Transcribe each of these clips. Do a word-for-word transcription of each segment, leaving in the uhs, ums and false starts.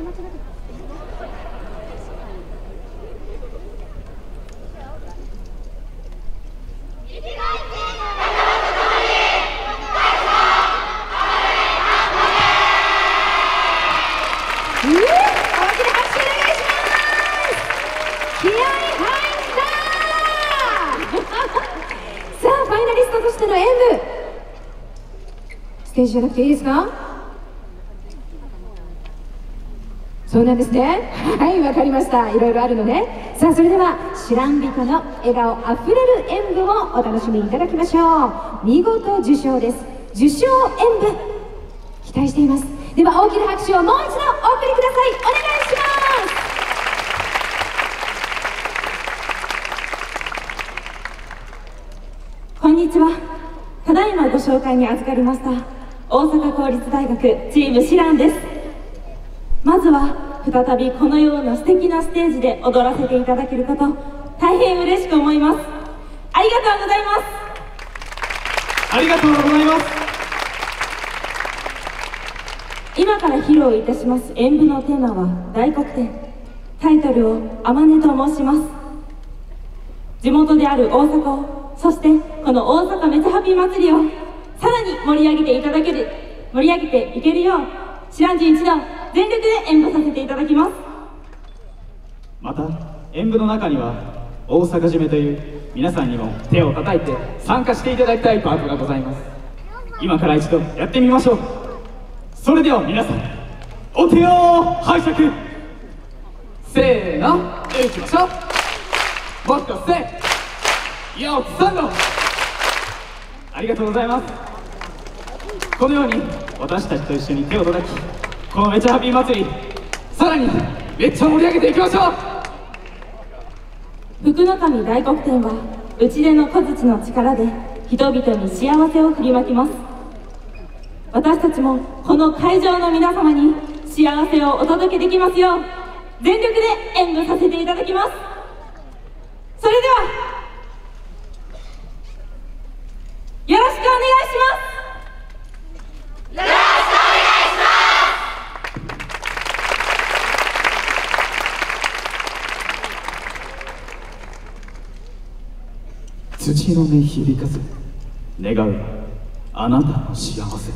ステージじゃなくていいですか？そうなんですね。はい、わかりました。いろいろあるのね。さあ、それでは知らん人の笑顔あふれる演舞をお楽しみいただきましょう。見事受賞です。受賞演舞期待しています。では大きな拍手をもう一度お送りください。お願いします。 こんにちは。ただいまご紹介に預かりました大阪公立大学チームシランです。まずは再びこのような素敵なステージで踊らせていただけること大変嬉しく思います。ありがとうございます。 ありがとうございます。 今から披露いたします演舞のテーマは大黒天。タイトルをあまねと申します。地元である大阪を、そしてこの大阪めちゃハピー祭りをさらに盛り上げていただける盛り上げていけるよう知らん人一同全力で演舞させていただきます。 また演舞の中には大阪締めという皆さんにも手を叩いて参加していただきたいパートがございます。今から一度やってみましょう。それでは皆さんお手を拝借。せーの、いきましょう。もっとせよっさんのありがとうございます。このように私たちと一緒に手を叩きこのめちゃハピー祭りさらにめっちゃ盛り上げていきましょう。福の神大黒天は打ち出の小槌の力で人々に幸せを振りまきます。私たちもこの会場の皆様に幸せをお届けできますよう全力で演舞させていただきます。それではよろしくお願いします。 よろしくお願いします。 土の音響かせ願うあなたの幸せ。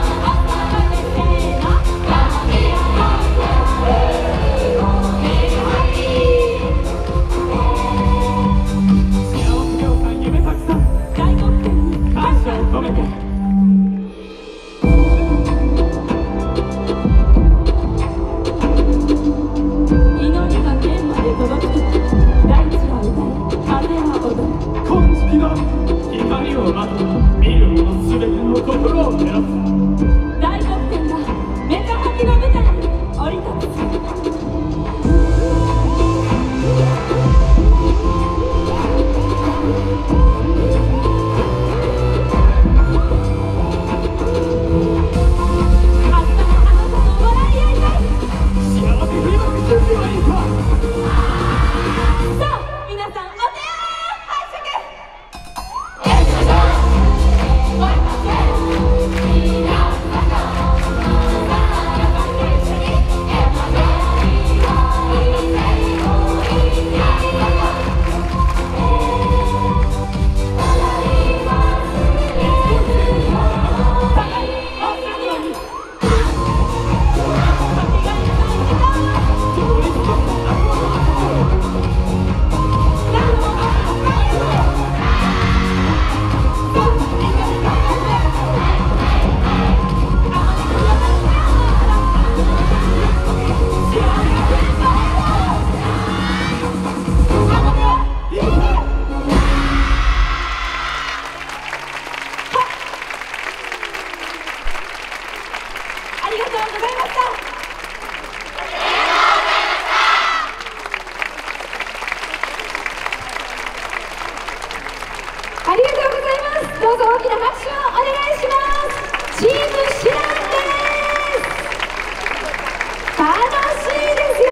せーのがとうございました。ありがとうございます。どうぞ大きな拍手をお願いします。